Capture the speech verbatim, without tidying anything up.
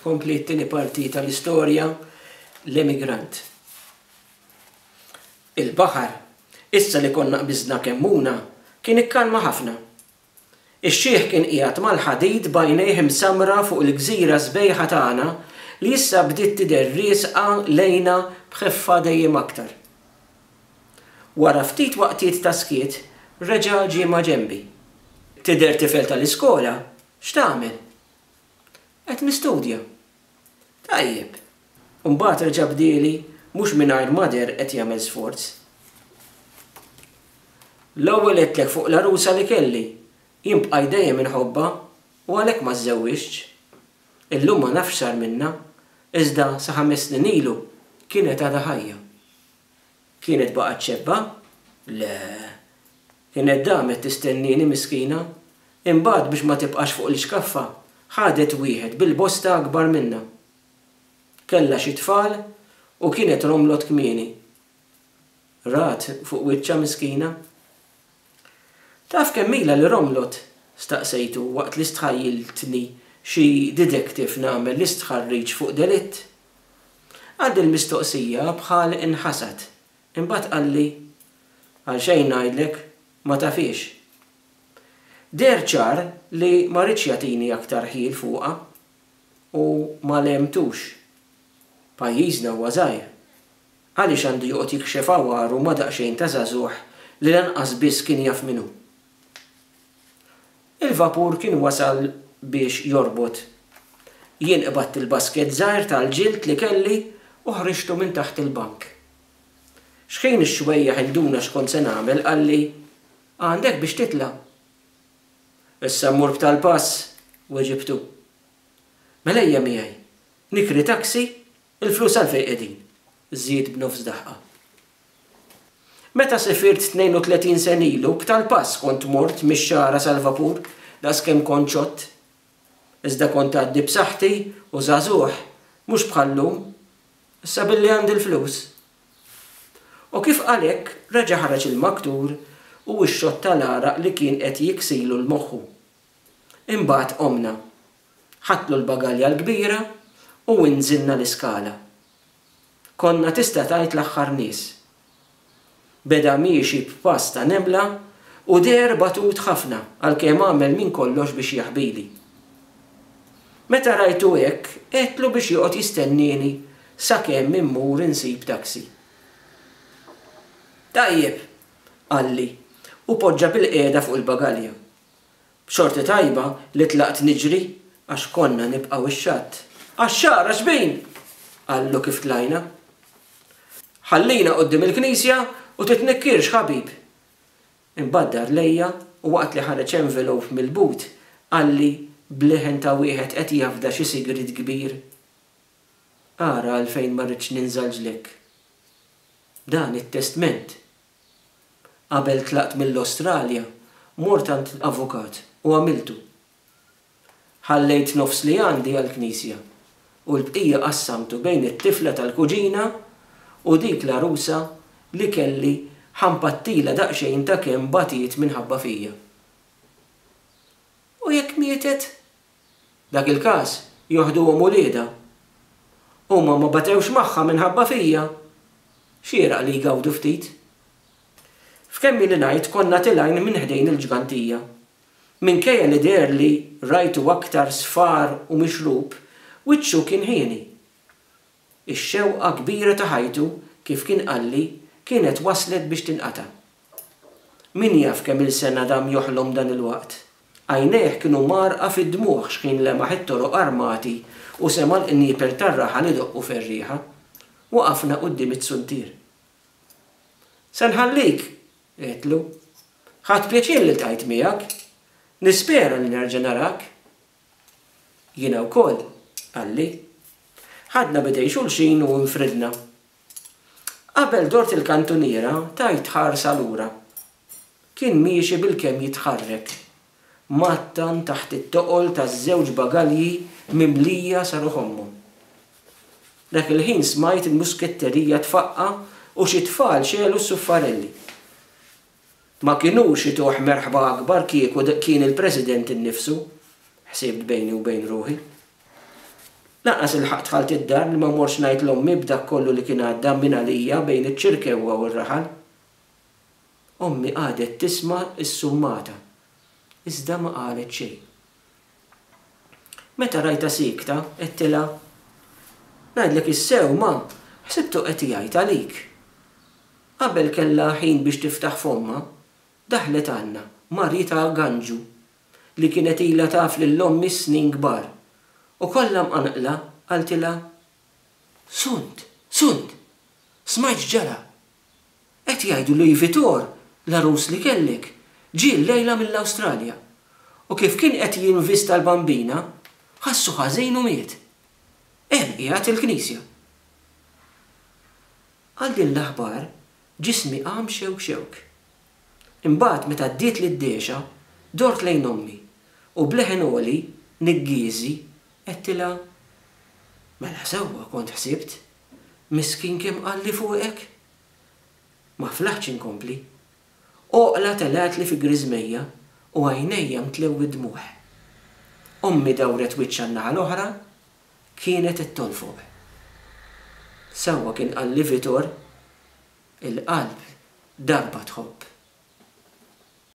tkompli t-tieni parti tal-istorja l-emigrant. Il-baħar, issa li konna qbiżna kemmuna, kien ikkalma ħafna. Ix-xieħ kien qiegħed mal-ħadid bajnejh imsamra fuq il-gżira sbejħa tagħna li issa bdiet tidher riesqa lejna b'ħeffa dejjem aktar. Wara ftit waqtiet ta' skiet, reġa' ġie ma' ġenbi. Tidher tifel tal-iskola, x'tagħmel? Qed nistudja. Tajjeb. Imbagħad reġa' bdieli mhux mingħajr mader qed jagħmel sforz. L-ewwel għedtlek fuq l-arusa li kelli, jimbqa' dejjem inħobba u għalhekk ma żewwiġtx. Illum ma nafx sar minnha, iżda sa ħames snin ilu kienet għadha ħajja. Kienet baqgħet ċebba? Le. Kienet damet tistennini miskina, imbagħad biex ma tibqax fuq l-iskaffa, ħadet wieħed bil-bosta akbar minnha. Kellha xi tfal u kienet romlot kmieni. Rat fuq wiċċha miskina. Taf kemm ilha li romlot, staqsejtu waqt li stħajjiltni xi detective nagħmel li stħarriġ fuq delitt. Għad il-mistoqsija bħal inħasad, imbagħad qalli għal xejn ngħidlek ma tafix. Der ċar li ma rridx jagħtini aktar ħiel fuqha u ma lemtux. Pajjiżna huwa żgħir. Għaliex għandu joqgħod jikxef għawaru ma daqsxejn ta' żagħżugħ li lanqas biss kien jaf minhu. Il-vapur kien wasal biex jorbot. Jien qbadt il-basket żgħir tal-ġild li kelli u ħriġtu minn taħt il-bank. X'ħin ix-xwejjeħ induna x'kont se nagħmel qalli għandek biex titla'. Issa mmur b'tal-pass weġibtu. Mela ejja miegħi. Nikri taksi, il-flus għalfejn qegħdin. Żied b'nofs daħqa. Meta sifirt tnejn u tletin sen ilu b'tal-pass kont mort mix-xara sal-vapur daqskemm kont ċott. Iżda kont għaddi b'saħħti u żagħżugħ mhux bħallum, issa billi għandi l-flus. U kif għalhekk reġa' ħareġ il-maktur u x-xott tal-għaraq li kien qed jiksilu l-moħħu. Imbagħad qomna. Ħadlu l-bagalja l-kbira u inżilna l-iskala. Konna tista' tgħid l-aħħar nies. Beda miexi b'pass ta' nemla u der batut ħafna għalkemm għamel minn kollox biex jaħbili. Meta rajtu hekk, qedtlu biex joqgħod jistennini sakemm immur insib taksi. Tajjeb, qalli, u poġġa bil-qiegħda fuq il-bagalja. B'xorti tajba li tlaqt niġri għax konna nibqgħu ix-xatt. Għax-xara x'bejn? Qallu kif tlajna. Ħallina quddiem il-Knisja u titnekkirx ħabib. Imbaddar lejja u waqt li ħareġ envelope mill-but qalli bleħen ta' wieħed qed jafda xi sigrid kbir. Ara għalfejn ma rridx ninżalġlek. Dan it-testament. Qabel tlaqt mill-Awstralja, mort għand avukat u għamiltu. Ħallejt nofs li għandi għall-Knisja u l-bqija qassamtu bejn it-tifla tal-kuġina u dik l-arusa li kelli ħampattila daqsxejn ta' kemm batiet minħabba fija. U jekk mietet? Dak il-każ joħduhom ulieda. Huma ma batewx magħha minħabba fija. Xieraq li jgawdu ftit. F'kemm li ngħid konna tilgħin minn ħdejn il-ġgantija. Minkejja li der li rajtu aktar sfar u mixrub, wiċċu kien ħieni. Ix-xewqa kbira ta' ħajtu kif kien qalli kienet waslet biex tinqata'. Min jaf kemm il-sena dam joħlom dan il-waqt. Għajnejh kienu marqa fid-dmuħ x'kien lemaħ it-toroq armati u sema l-innieper tar-raħa li doqqu fer-rieħa. Waqafna quddiem it-suntier. Se nħallik, qedtlu. Ħadd pjaċir li ltqajt miegħek. Nispera li nerġa' narak. Jiena wkoll, qalli. Ħadna bidej xulxin u nfridna. Qabel dort il-kantuniera tajt ħarsa lura. Kien miexi bil-kemm jitħarrek. Mattan taħt it-toqol taż-żewġ bagalji mimlija saru ħommu. Dak il-ħin smajt il-musketterija tfaqqa u xi tfal xelu s-suffarelli. Ma kinux xi tuħ merħba akbar kieku kien il-President innifsu, ħsibt bejni u bejn ruħi. Naqqas il-ħaq tħalt id-dar li ma morx ngħid l-ommi b'dak kollu li kien għadda minn għalija bejn iċ-ċirkewwa u r-raħal. Ommi qadet tisma' is-summata, iżda ma qalet xejn. Meta rajta sikta, qedtilha, ngħidlek is-sew ma, ħsibtu qed jgħid għalik. Qabel kellha ħin biex tiftaħ fomma, daħlet għandna Marita Ganġu li kienet ilha taf lill-ommi snin kbar. U kollha mqanqla qaltilha, Sunt, sunt, smajt ġara. Qed jgħidu li Vitor, l-arus li kellek, ġie lejla mill-Awstralja. U kif kien qed jinvista l-bambina, ħassu ħażin u miet. Hemm qiegħed il-Knisja. Għal din l-aħbar ġismi qam xewk xewk. Imbagħad meta ddiet lid-dexa, dort lejn ommi u bleħen għoli niggiezi qedtilha, mela sewwa kont ħsibt, miskin kemm qalli fuqek. Ma flaħx inkompli. Oqla telat li fi griżmejja u għajnejja mtlew id-dmuħ. Ommi dawret wiċċa n-naħa l-oħra, kienet it-tolfuq. Sewwa kien qalli Vitor, il-qalb darba tħobb.